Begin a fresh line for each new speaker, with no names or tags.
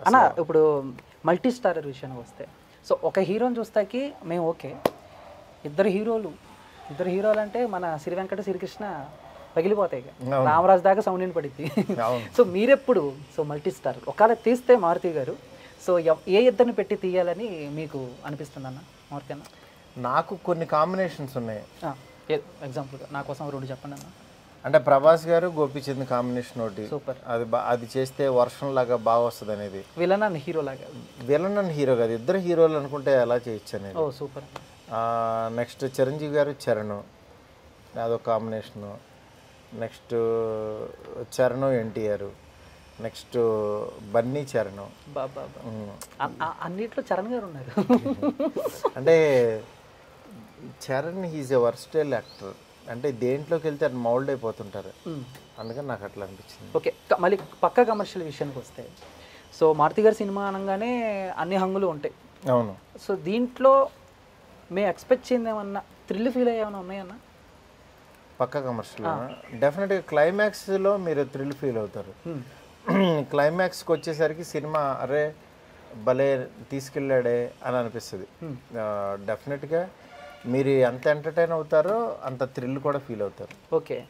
అన్న ఇప్పుడు multi starrer విషయానికి వస్తే సో ఒక హీరోని చూస్తాకి మేము ఓకే, ఇద్దరు హీరోలు అంటే మన శ్రీ వెంకట శ్రీకృష్ణ పగిలిపోతాయి, రామరాజు దాకా సౌండ్ విని పడిద్ది. సో మీరెప్పుడు సో మల్టీ స్టార్ ఒకవేళ తీస్తే మారుతి గారు సో ఏ ఇద్దరిని పెట్టి తీయాలని మీకు అనిపిస్తుంది అన్న మారుతి అన్న?
నాకు కొన్ని కాంబినేషన్స్ ఉన్నాయి.
ఎగ్జాంపుల్గా నా కోసం 2 చెప్పండి అన్న.
అంటే ప్రభాస్ గారు గోపీచంద్ కాంబినేషన్ ఒకటి
సూపర్,
అది చేస్తే వర్షం లాగా బాగా వస్తుంది అనేది.
విలన్ అండ్ హీరో లాగా.
విలన్ అండ్ హీరో కాదు, ఇద్దరు హీరోలు అనుకుంటే ఎలా చేయొచ్చు అనేది.
ఓ సూపర్.
నెక్స్ట్ చిరంజీవి గారు చరణ్, అదొక combination. Next Charan NTR, next Bunny Charan.
బాబా అన్నిట్లో చరణ్ గారు ఉన్నారు.
అంటే Charan he's a versatile actor, అంటే దేంట్లోకి వెళ్తే అది మౌల్డ్ అయిపోతుంటారు, అందుకని నాకు అట్లా అనిపించింది.
ఓకే, మళ్ళీ పక్కా కమర్షియల్ విషయానికి వస్తే సో మారుతి గారి సినిమా అనగానే అన్ని హంగులు ఉంటాయి.
అవును.
సో దీంట్లో మేము ఎక్స్పెక్ట్ చేయండి ఏమన్నా థ్రిల్ ఫీల్ అయ్యేమన్నా ఉన్నాయన్నా?
పక్కా కమర్షియల్ డెఫినెట్గా క్లైమాక్స్లో మీరు థ్రిల్ ఫీల్ అవుతారు. క్లైమాక్స్కి వచ్చేసరికి సినిమా అరే భలే తీసుకెళ్ళాడే అని అనిపిస్తుంది. డెఫినెట్గా మీరు ఎంత ఎంటర్టైన్ అవుతారో అంత థ్రిల్ కూడా ఫీల్ అవుతారు.
ఓకే,